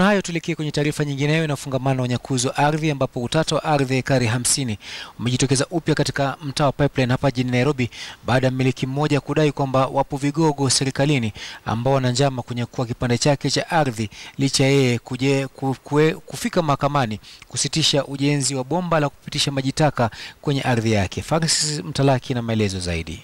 hayo tulikie kwenye taarifa nyingineyo inafungamana na unyakuzi wa ardhi, ambapo utata wa ardhi ekari 50 umejitokeza upya katika mtaa wa Pipeline hapa jijini Nairobi baada ya mmiliki mmoja kudai kwamba wapo vigogo serikalini ambao wana njama kunyakua kipande chake cha ardhi licha yeye kufika mahakamani kusitisha ujenzi wa bomba la kupitisha maji taka kwenye ardhi yake. Faris Mtalaki na maelezo zaidi.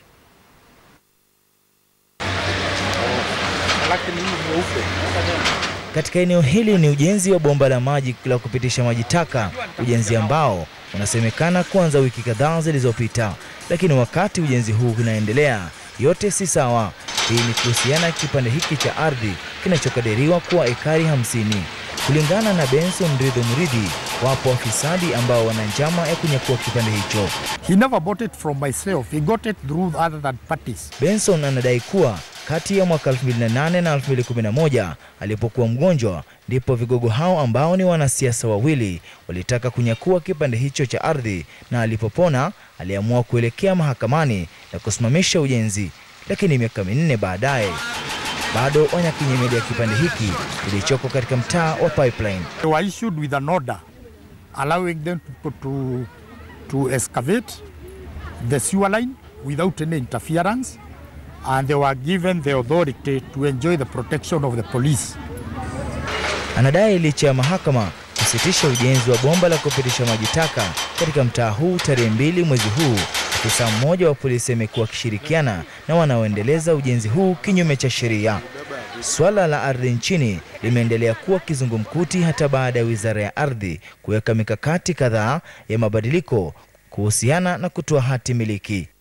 Katika eneo hili ni ujenzi wa bomba la maji la kupitisha maji taka, ujenzi ambao unasemekana kuanza wiki kadhaa zilizopita. Lakini wakati ujenzi huu unaendelea, yote si sawa. Hii ni kuhusiana kipande hiki cha ardhi kinachokadiriwa kuwa ekari 50. Kulingana na Benson Mridhi, wapo wafisadi ambao wana njama ya kunyakua kipande hicho. He never bought it from myself. He got it through other than parties. Benson anadai kuwa kati ya mwaka 2008 na 2011 alipokuwa mgonjwa ndipo vigogo hao ambao ni wanasiasa wawili walitaka kunyakua kipande hicho cha ardhi, na alipopona aliamua kuelekea mahakamani na kusimamisha ujenzi. Lakini miaka 4 baadaye bado wanakinyemelea kipande hiki kilichoko katika mtaa wa Pipeline. They were issued with an order allowing them to excavate the sewer line without any interference, and they were given the authority to enjoy the protection of the police. Anadai licha ya mahakama kusitisha ujenzi wa bomba la kupitisha maji taka katika mtaa huu tarehe 2 mwezi huu, afisa mmoja wa polisi amekuwa akishirikiana na wanaoendeleza ujenzi huu kinyume cha sheria. Swala la ardhi nchini limeendelea kuwa kizungumkuti hata baada ya Wizara ya Ardhi kuweka mikakati kadhaa ya mabadiliko kuhusiana na kutoa hati miliki.